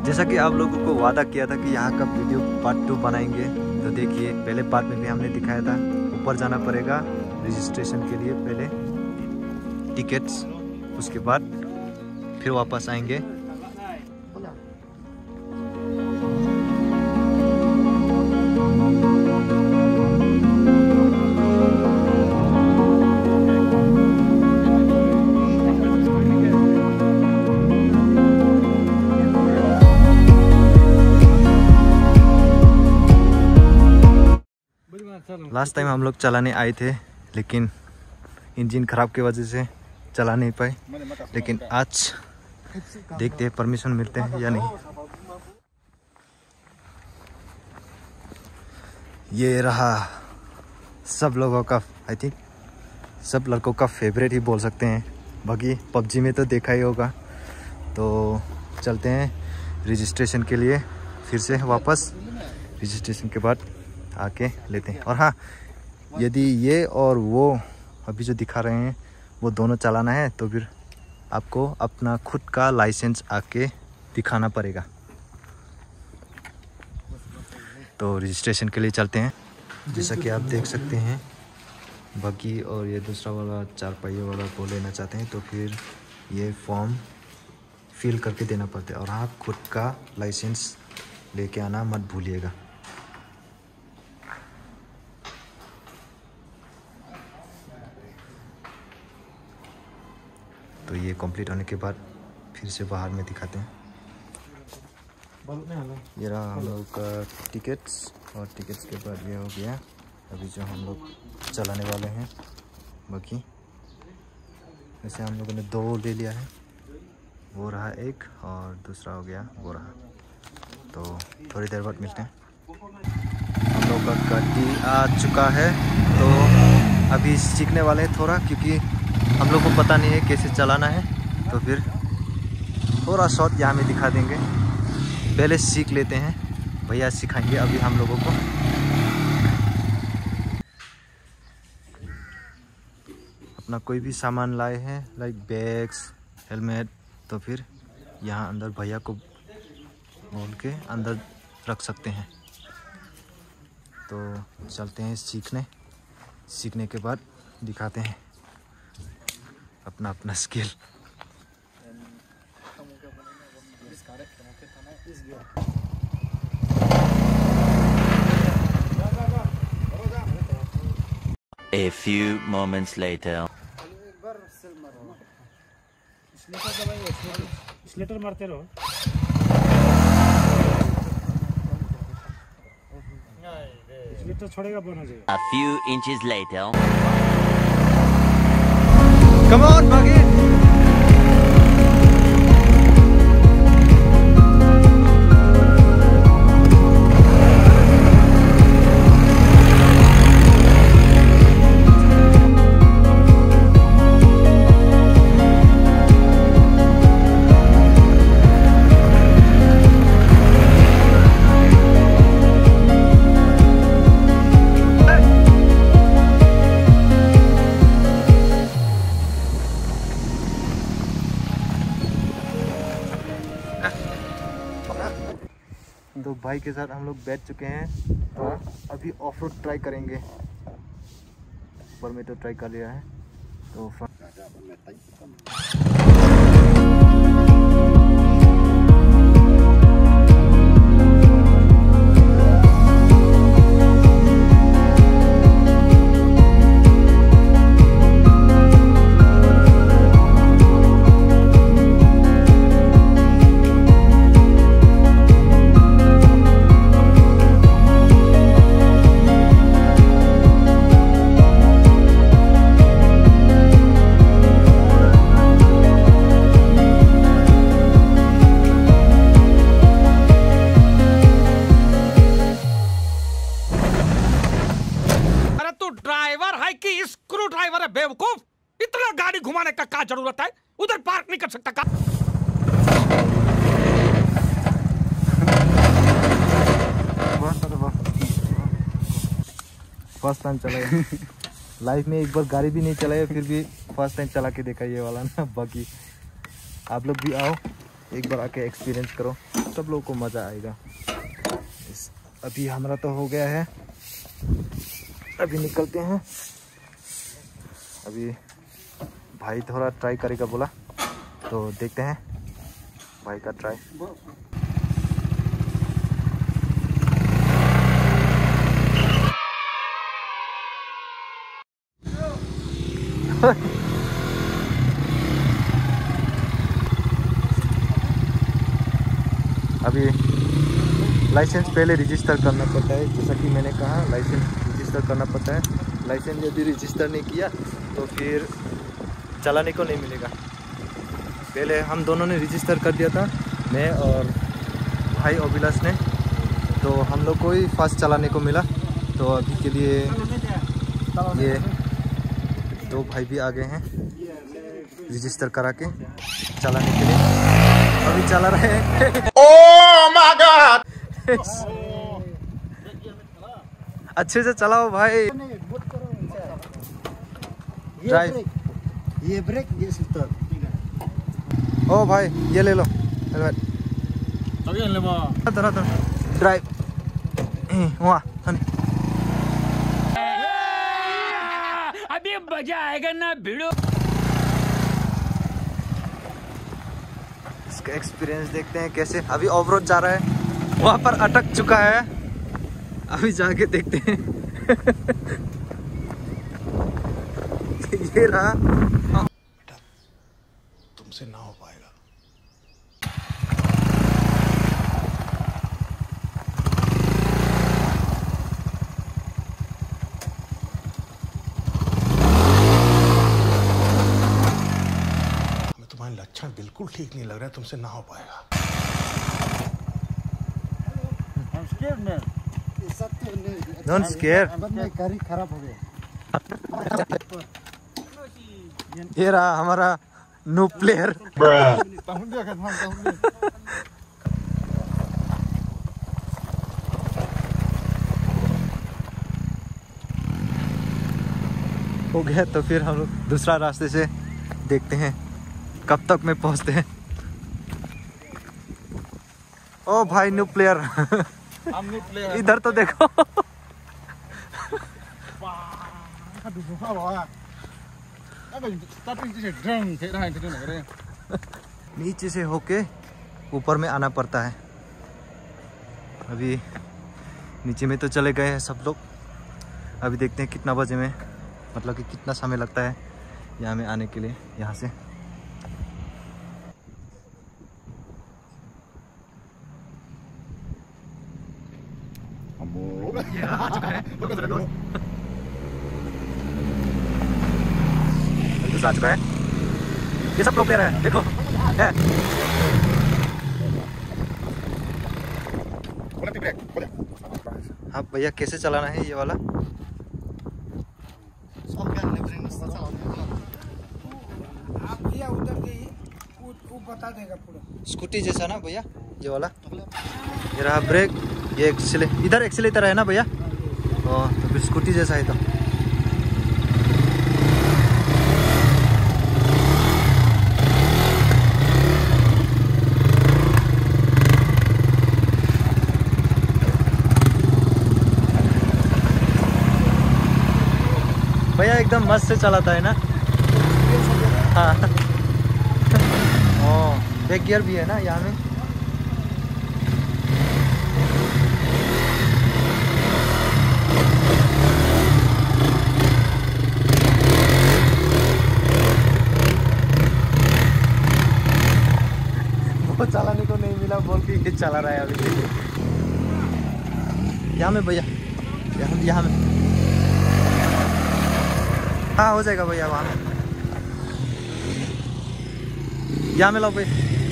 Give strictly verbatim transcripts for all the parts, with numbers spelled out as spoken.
जैसा कि आप लोगों को वादा किया था कि यहाँ का वीडियो पार्ट टू बनाएंगे, तो देखिए पहले पार्ट में भी हमने दिखाया था ऊपर जाना पड़ेगा रजिस्ट्रेशन के लिए, पहले टिकट्स, उसके बाद फिर वापस आएंगे। लास्ट टाइम हम लोग चलाने आए थे, लेकिन इंजन खराब की वजह से चला नहीं पाए, लेकिन आज देखते हैं परमिशन मिलते हैं या नहीं। ये रहा सब लोगों का, आई थिंक सब लड़कों का फेवरेट ही बोल सकते हैं, बाकी पबजी में तो देखा ही होगा। तो चलते हैं रजिस्ट्रेशन के लिए फिर से वापस, रजिस्ट्रेशन के बाद आके लेते हैं। और हाँ, यदि ये और वो अभी जो दिखा रहे हैं वो दोनों चलाना है तो फिर आपको अपना खुद का लाइसेंस आके दिखाना पड़ेगा। तो रजिस्ट्रेशन के लिए चलते हैं। जैसा कि आप देख सकते हैं, बग्गी और ये दूसरा वाला चार पहिए वाला को लेना चाहते हैं तो फिर ये फॉर्म फिल करके देना पड़ता है। और हाँ, खुद का लाइसेंस लेके आना मत भूलिएगा। तो ये कंप्लीट होने के बाद फिर से बाहर में दिखाते हैं। ये रहा हम लोग का टिकट्स, और टिकट्स के बाद ये हो गया अभी जो हम लोग चलाने वाले हैं बाकी। वैसे हम लोगों ने दो ले लिया है, वो रहा एक और दूसरा हो गया वो रहा। तो थोड़ी देर बाद मिलते हैं। हम लोग का गाड़ी आ चुका है, तो अभी सीखने वाले हैं थोड़ा, क्योंकि हम लोग को पता नहीं है कैसे चलाना है। तो फिर थोड़ा शॉर्ट यहाँ में दिखा देंगे, पहले सीख लेते हैं, भैया सिखाएंगे अभी हम लोगों को। अपना कोई भी सामान लाए हैं लाइक बैग्स, हेलमेट, तो फिर यहाँ अंदर भैया को बोल के अंदर रख सकते हैं। तो चलते हैं सीखने, सीखने के बाद दिखाते हैं अपना अपना skill. A few moments later. स्लेटर मारते रहो। स्लेटर छोड़ेगा बन हो जाएगा। A few inches later. Come on, Buggy! तो भाई के साथ हम लोग बैठ चुके हैं, तो अभी ऑफ रोड ट्राई करेंगे। ऊपर में तो ट्राई कर लिया है, तो स्क्रू ड्राइवर है बेवकूफ, इतना गाड़ी घुमाने का क्या जरूरत है? उधर पार्क नहीं कर सकता का? फर्स्ट टाइम चलाया लाइफ में, एक बार गाड़ी भी नहीं चलाया, फिर भी फर्स्ट टाइम चला के देखा ये वाला ना। बाकी आप लोग भी आओ, एक बार आके एक्सपीरियंस करो, सब लोगों को मज़ा आएगा। इस अभी हमारा तो हो गया है, अभी निकलते हैं। अभी भाई थोड़ा ट्राई करेगा बोला, तो देखते हैं भाई का ट्राई। अभी लाइसेंस पहले रजिस्टर करना पड़ता है, जैसा कि मैंने कहा लाइसेंस रजिस्टर करना पड़ता है। लाइसेंस यदि रजिस्टर नहीं किया तो फिर चलाने को नहीं मिलेगा। पहले हम दोनों ने रजिस्टर कर दिया था, मैं और भाई अभिलाष ने, तो हम लोग को ही फास्ट चलाने को मिला। तो अभी के लिए ये दो भाई भी आ गए हैं रजिस्टर करा के चलाने के लिए, अभी चला रहे हैं। Oh my God! अच्छे से चलाओ भाई। ड्राइव, ये ब्रेक, ये सिस्टर। ओ भाई ये ले लो हेलमेट। तरह तरह ड्राइव वहाँ अभी मजा आएगा ना भिड़ो। इसका एक्सपीरियंस देखते हैं कैसे। अभी ऑफ रोड जा रहा है, वहाँ पर अटक चुका है, अभी जाके देखते हैं। ये रहा, तुमसे ना हो पाएगा। हमें तुम्हारे लक्षण बिल्कुल ठीक नहीं लग रहा है, तुमसे ना हो पाएगा। Don't scare। गाड़ी खराब हो गया। ये रहा हमारा नो प्लेयर। हो गया तो फिर हम लोग दूसरा रास्ते से देखते हैं कब तक में पहुंचते हैं। ओ भाई न्यू प्लेयर, इधर तो देखो। नीचे से होके ऊपर में आना पड़ता है। अभी नीचे में तो चले गए हैं सब लोग, अभी देखते हैं कितना बजे में, मतलब कि कितना समय लगता है यहाँ में आने के लिए। यहाँ से ये आ चुका है, आ चुका है। ये सब प्लेयर है, देखो है। हाँ भैया कैसे चलाना है ये वाला? बता देगा पूरा, स्कूटी जैसा ना भैया ये वाला। ये रहा ब्रेक, ये एक्सीले, इधर एक्सीलेटर है ना भैया? ओ तो फिर स्कूटी जैसा है। तो भैया एकदम मस्त से चलाता है ना। हाँ ओ बैक गियर भी है ना यहाँ में। वो चलाने को नहीं मिला बोल के ये चला रहा है अभी। यहाँ में भैया, यहाँ यहाँ में। हाँ हो जाएगा भैया, वहाँ में यहाँ में लो भाई।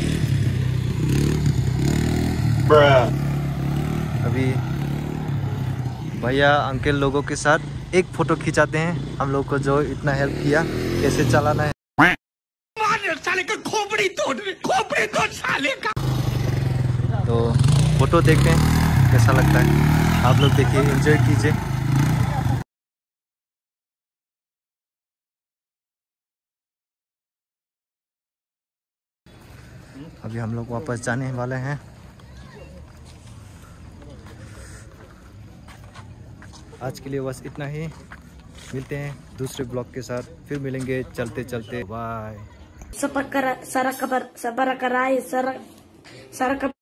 अभी भैया अंकल लोगों के साथ एक फोटो खिंचाते हैं हम लोग को, जो इतना हेल्प किया कैसे चलाना है। साले का खोपड़ी तोड़, खोपड़ी तोड़ साले का। तो फोटो देखते हैं कैसा लगता है, आप लोग देखिए, एंजॉय कीजिए। अभी हम लोग वापस जाने वाले हैं। आज के लिए बस इतना ही। मिलते हैं दूसरे ब्लॉग के साथ, फिर मिलेंगे चलते चलते। Bye. Sapakara, Sarakapar, Sabarakara, Sarak, Sarakap.